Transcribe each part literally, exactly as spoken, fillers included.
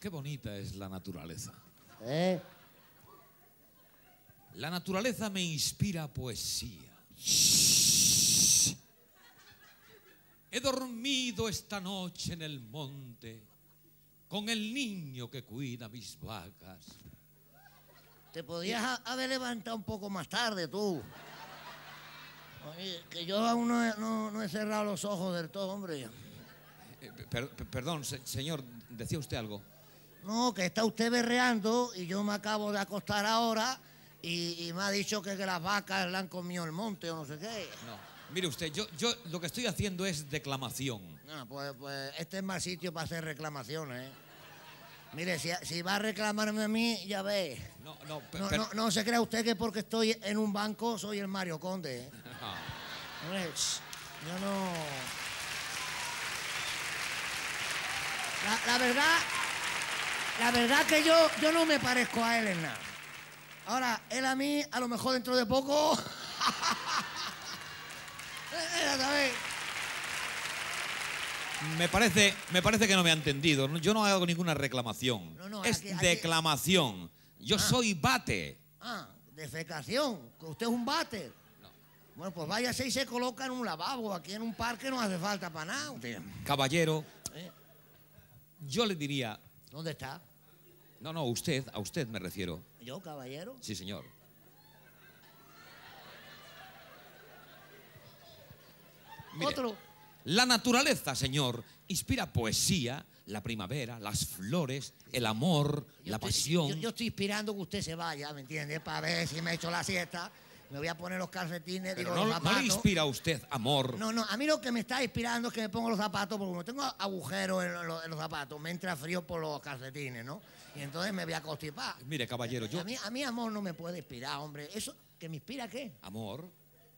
Qué bonita es la naturaleza. ¿Eh? La naturaleza me inspira poesía. He dormido esta noche en el monte con el niño que cuida mis vacas. Te podías ha- haber levantado un poco más tarde, tú. Oye, que yo aún no he, no- no he cerrado los ojos del todo, hombre. Eh, per- per- perdón, se- señor, ¿decía usted algo? No, que está usted berreando y yo me acabo de acostar ahora y, y me ha dicho que, que las vacas le han comido el monte o no sé qué. No. Mire usted, yo, yo lo que estoy haciendo es declamación. Ah, pues, pues este es mal sitio para hacer reclamaciones, ¿eh? Mire, si, si va a reclamarme a mí, ya ve. No, no, pe- No, per- no, no se crea usted que porque estoy en un banco soy el Mario Conde, ¿eh? no. Hombre, ch, yo no... La, la verdad, la verdad que yo, yo no me parezco a él en nada. Ahora, él a mí, a lo mejor dentro de poco... Mira, ¿sabes? Me parece, me parece que no me ha entendido. Yo no hago ninguna reclamación. No, no, es aquí- aquí- declamación. Yo Ah. soy bate. Ah, defecación, que usted es un váter. Bueno, pues váyase y se coloca en un lavabo. Aquí en un parque no hace falta para nada. Usted. Caballero, ¿Eh? yo le diría... ¿Dónde está? No, no, usted, a usted me refiero. ¿Yo, caballero? Sí, señor. Mire, Otro. la naturaleza, señor, inspira poesía, la primavera, las flores, el amor, Yo la estoy- pasión. Yo, yo estoy esperando que usted se vaya, ¿me entiende? Para ver si me he hecho la siesta. Me voy a poner los calcetines, Pero digo, no, los no zapatos. le inspira a usted amor. No, no, a mí lo que me está inspirando es que me pongo los zapatos, porque como tengo agujeros en los, en los zapatos, me entra frío por los calcetines, ¿no? Y entonces me voy a constipar. Mire, caballero, yo... A mí, a mí amor no me puede inspirar, hombre. ¿Eso que me inspira qué? Amor,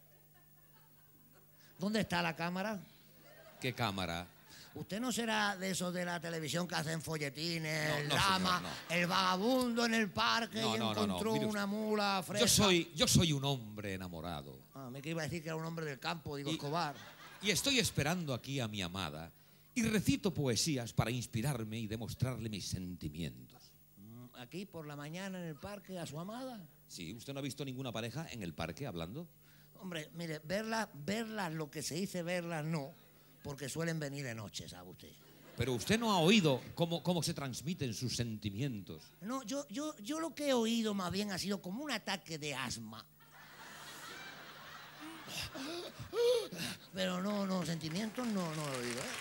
¿Dónde está la cámara? ¿qué cámara? ¿Usted no será de esos de la televisión que hacen folletines, No, el no, drama, señor, no. el vagabundo en el parque No, y no, no, no, encontró mire una mula fresca? Yo soy, yo soy un hombre enamorado. Ah, me que iba a decir que era un hombre del campo, digo, Y- Escobar. Y estoy esperando aquí a mi amada y recito poesías para inspirarme y demostrarle mis sentimientos. Mm, Aquí por la mañana en el parque a su amada. Sí, ¿usted no ha visto ninguna pareja en el parque hablando? Hombre, mire, verlas, verlas, lo que se dice verlas no, porque suelen venir de noche, ¿sabe usted? Pero usted no ha oído cómo, cómo se transmiten sus sentimientos. No, yo, yo, yo lo que he oído más bien ha sido como un ataque de asma. Pero no, no, sentimientos no, no lo he oído, ¿eh?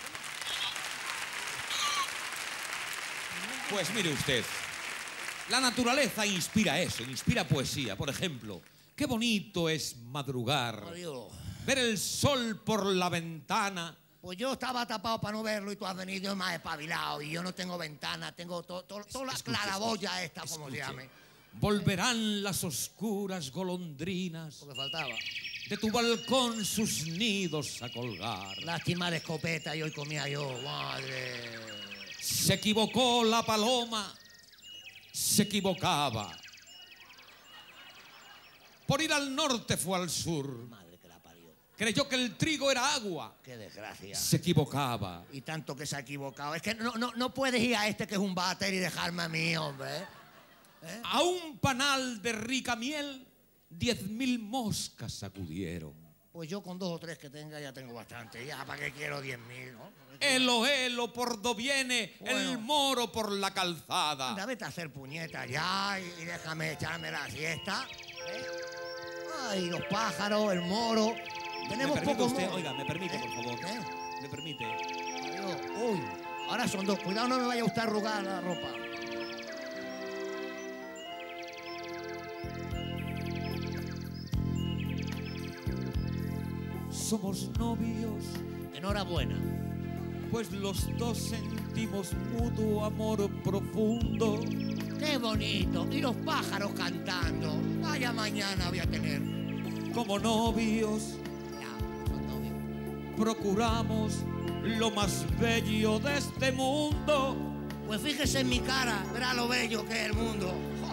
Pues mire usted, la naturaleza inspira eso, inspira poesía. Por ejemplo, qué bonito es madrugar, Adiós. ver el sol por la ventana. Pues yo estaba tapado para no verlo y tú has venido más espabilado y yo no tengo ventana, tengo to- to- toda la Escuche, claraboya esta, como se escuche. llame. Volverán las oscuras golondrinas Lo que faltaba. de tu balcón sus nidos a colgar. Lástima de escopeta y hoy comía yo, madre. Se equivocó la paloma, se equivocaba. Por ir al norte fue al sur. Madre que la parió. Creyó que el trigo era agua, Qué desgracia. se equivocaba. Y tanto que se ha equivocado. Es que no, no, no puedes ir a este que es un váter y dejarme a mí, hombre. A un panal de rica miel, diez mil moscas sacudieron. Pues yo con dos o tres que tenga ya tengo bastante. Ya, ¿para qué quiero diez mil, no? Elo, elo, por do viene el Bueno. moro por la calzada. Anda, vete a hacer puñetas ya y, y déjame echarme la siesta. ¿eh? Ay, los pájaros, el moro. Tenemos ¿Me permite poco usted? moro. Oiga, me permite, ¿Eh? por favor. ¿Eh? ¿Me permite? Adiós. Uy, ahora son dos. Cuidado, no me vaya usted a arrugar la ropa. Somos novios, Enhorabuena. pues los dos sentimos mutuo amor profundo. Qué bonito. Y los pájaros cantando. Vaya mañana voy a tener. Como novios, Ya, son novios. procuramos lo más bello de este mundo. Pues fíjese en mi cara, verá lo bello que es el mundo. Jo,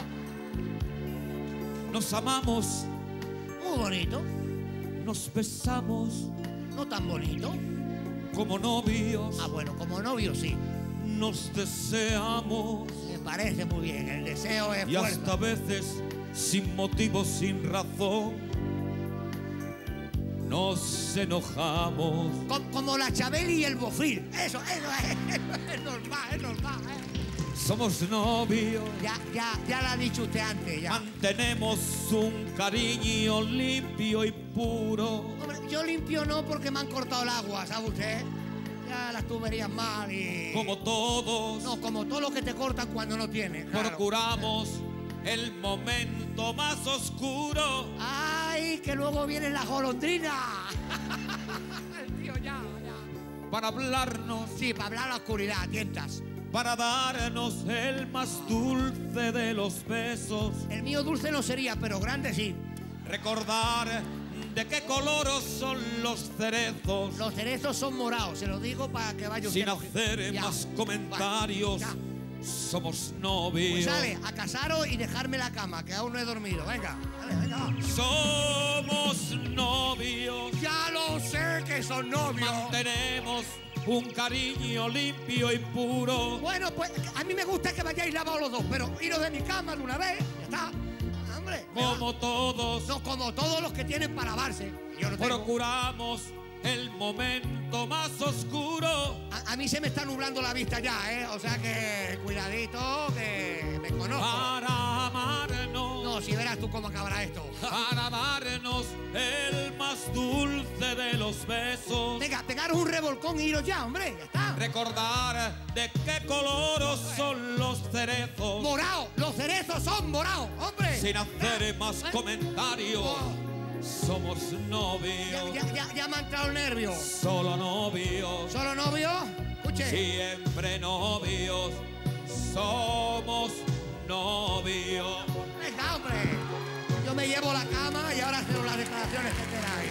Nos amamos, muy bonito. nos besamos No tan bonito. como novios. Ah, bueno, como novio sí. nos deseamos. Me parece muy bien, el deseo es Y fuerza. hasta veces, sin motivo, sin razón, nos enojamos. Co- Como la Chabeli y el Bofil. Eso, eso es, eso es normal, es normal. ¿eh? Somos novios, Ya, ya, ya lo ha dicho usted antes, ya. mantenemos un cariño limpio y puro. Hombre, yo limpio no porque me han cortado el agua, ¿sabe usted? Ya las tuberías mal y... Como todos, No, como todo lo que te cortan cuando no tienes, claro. procuramos el momento más oscuro. ¡Ay, que luego viene la golondrina! El tío, ya, ya. Para hablarnos, Sí, para hablar a la oscuridad, tientas. para darnos el más dulce de los besos. El mío dulce no sería, pero grande sí. Recordar de qué color son los cerezos. Los cerezos son morados, se lo digo para que vaya usted. Sin hacer Ya. más comentarios, Ya. somos Pues novios. sale, a casaros y dejarme la cama, que aún no he dormido. Venga, dale, venga. Somos novios. Ya lo sé que son novios. Mantenemos un cariño limpio y puro. Bueno, pues a mí me gusta que vayáis lavados los dos, pero iros de mi cama de una vez, ya está. Hombre, me va. Como todos, No, como todos los que tienen para lavarse. Yo no tengo. procuramos el momento más oscuro. A, a mí se me está nublando la vista ya, ¿eh? O sea que cuidadito, que me conozco. Para amarnos, No, si verás tú cómo acabará esto. para darnos el más dulce de los besos. Venga, pegaros un revolcón y iros ya, hombre, ya está. Recordar de qué color son los cerezos. Morao, los cerezos son morados, hombre. Sin hacer Eh, más eh. comentarios, Oh, somos ya, novios. ya, ya, ya me ha entrado el nervio. Solo novios, ¿Solo novio? Escuche. siempre novios. Somos novios. Venga, hombre. Yo me llevo la cama y ahora hacemos las declaraciones que queráis.